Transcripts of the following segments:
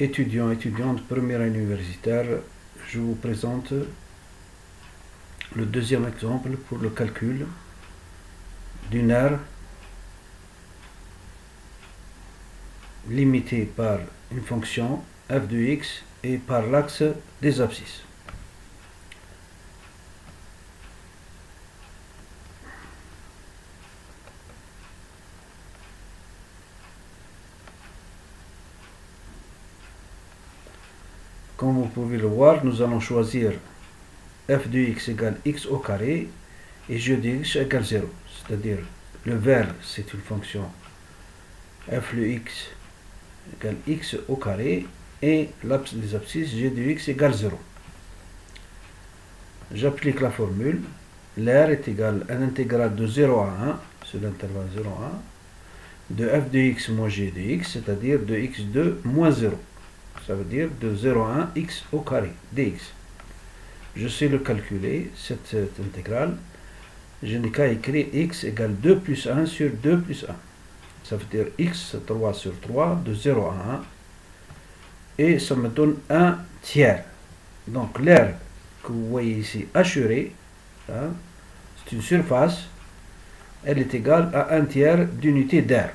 étudiants de première universitaire, je vous présente le deuxième exemple pour le calcul d'une aire limitée par une fonction f de x et par l'axe des abscisses. Comme vous pouvez le voir, nous allons choisir f de x égale x au carré et g de x égale 0. C'est-à-dire, le vert, c'est une fonction f de x égale x au carré et l'axe des abscisses g de x égale 0. J'applique la formule. L'aire est égale à l'intégrale de 0 à 1, sur l'intervalle 0 à 1, de f de x moins g de x, c'est-à-dire de x2 moins 0. Ça veut dire de 0 à 1 x au carré dx. Je sais le calculer, cette intégrale. Je n'ai qu'à écrire x égale 2 plus 1 sur 2 plus 1. Ça veut dire x 3 sur 3 de 0 à 1. Et ça me donne 1 tiers. Donc l'aire que vous voyez ici assurée, hein, c'est une surface, elle est égale à 1 tiers d'unité d'aire.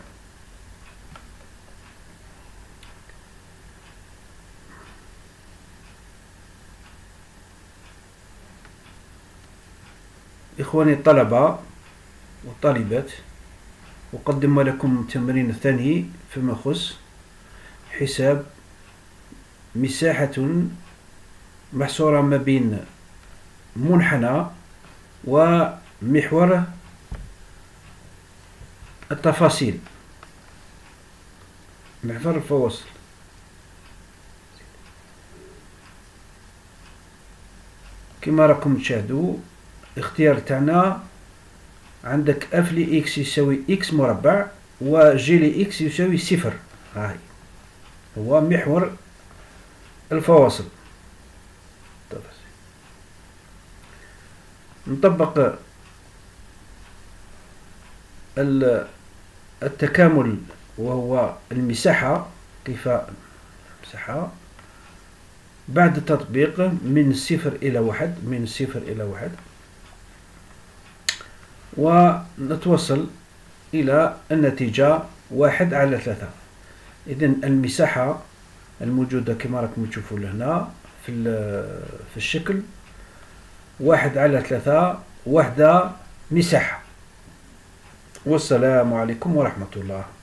إخواني الطلبة والطالبات، أقدم لكم التمرين الثاني فيما يخص حساب مساحة محصورة ما بين منحنى ومحور التفاصيل، محور الفواصل. كما راكم تشاهدوا، اختيار تاعنا عندك اف لي اكس يساوي اكس مربع وجي لي اكس يساوي صفر. هاي هو محور الفواصل. نطبق التكامل وهو المساحة، كيف المساحة بعد تطبيق من 0 إلى 1، من 0 إلى 1، ونتوصل إلى النتيجة 1/3. إذن المساحة الموجودة كما راكم تشوفوا هنا في الشكل 1/3 وحدة مساحة. والسلام عليكم ورحمة الله.